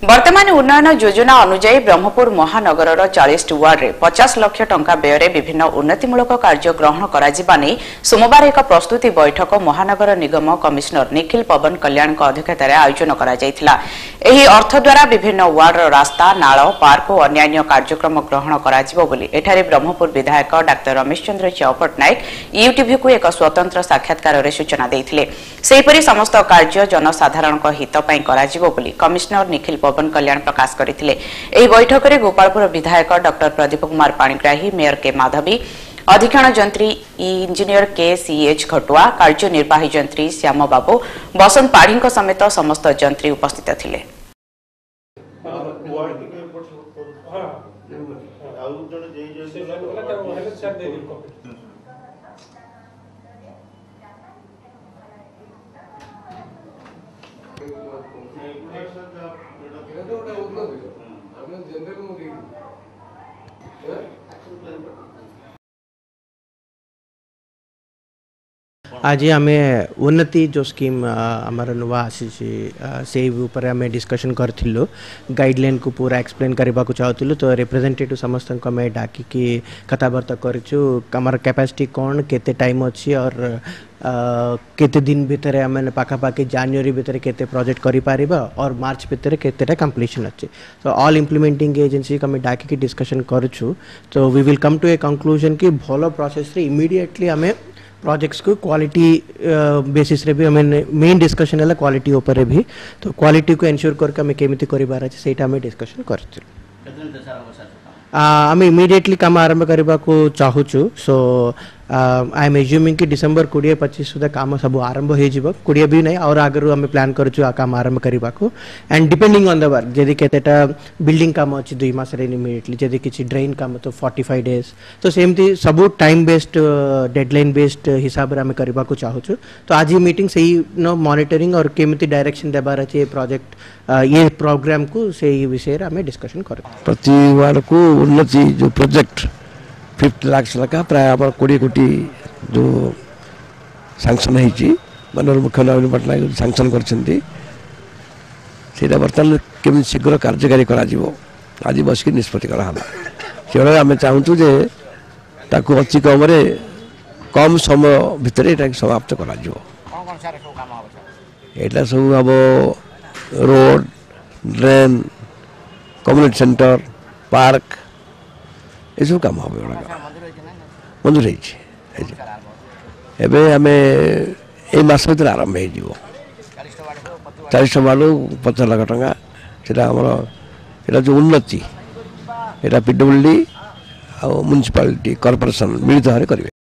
वर्तमान उन्नयन योजना अनुजाई ब्रह्मपुर महानगर 40 वार्ड में 50 लाख टंका व्यय विभिन्न उन्नतिमूलक कार्य ग्रहण कर सोमवार एक प्रस्तुति बैठक महानगर निगम कमिशनर निखिल पवन कल्याण अध्यक्षतार आयोजन कर अर्थ द्वारा विभिन्न वार्ड रास्ता नाल पार्क और अन्य कार्यक्रम ग्रहण कर ब्रह्मपुर विधायक डाक्टर रमेश चंद्र च्यौ पट्टनायक यूटीवी को एक स्वतंत्र साक्षात्कार सूचना देते सेहीपरि समस्त कार्य जनसाधारण हितपाई कमिशनर निखिल पवन कल्याण प्रकाश करथिले। एही बैठक में गोपालपुर विधायक doctor Pradeep Kumar Panigrahi, mayor K Madhavi, अधीक्षण जंत्री इंजीनियर के सीएच घटुआ, कार्यनिर्वाही जंत्री श्याम बाबू, बसंत पाढ़ी समेत समस्त जंत्री उपस्थित थिले। आज आमे उन्नति जो स्कीम आमर नुआ आसी से ऊपर आमे डिस्कशन करथिलो, गाइडलाइन को पूरा एक्सप्लेन करबा को चाहथिलो। तो रिप्रेजेंटेटिव समस्त को मैं डाकी कि कथाबार्ता करछु हमर कैपेसिटी कोन केते टाइम अछि और केते दिन भितर आमे पाखापाखि जनवरी भितर केते प्रोजेक्ट करि पारिबा और मार्च भितर केतेटा कंप्लीशन अछि। तो ऑल इंप्लीमेंटिंग एजेंसी को मैं डाकी कि डिस्कशन करछु। तो we will come to a conclusion कि भलो प्रोसेस रे इमीडिएटली आमे प्रोजेक्ट्स को क्वालिटी बेसिस रे भी हमें मेन डिस्कशन है क्वालिटी ऊपर भी। तो क्वालिटी को एनश्योर करके हमें केमिति करिबार अछि सेटा हमें डिस्कशन करछु। आम इमीडिएटली काम आरंभ करबा को चाहूछु। सो आई एम एज्यूमिंग कि डिसेंबर 20-25 सुधा काम सब आरंभ हो जिवो। 20 भी नहीं और आगरु हमें प्लान करछु आ काम आरंभ करबा को। And depending on the work जदि केतेटा बिल्डिंग काम अछि 2 मास रे इमीडिएटली, जदि किछि ड्रेन काम तो 45 डेज। तो सेमती सब टाइम बेस्ड डेडलाइन बेस्ड हिसाब रे हमें करबा को चाहूछु। तो आज ही मीटिंग सही नो मॉनिटरिंग और केमिति डायरेक्शन देबार अछि प्रोजेक्ट ये प्रोग्राम को सही विषय रे हमें डिस्कशन कर। प्रति वार्ड को उन्नति जो प्रोजेक्ट 50 लाख लगा प्राय 20 कोटी जो सैंक्शन होती मनोहर मुख्य नवीन पट्टनायक सैंक्शन कर बर्तमान केमी शीघ्र कार्यकारी आज बस की निष्पत्ति कराला। आम चाहूँ जे ताकू अति कम समय भितर समाप्त कर सब हम road drain community centre park ये सब काम हम मंजूर होमें आम ये मस भर आरंभ हो 40 वार्ड 50 लाख टंका से जो उन्नति यहाँ पीडब्ल्यूडी आ म्युनिसिपालिटी कॉर्पोरेशन मिलित भाव करेंगे।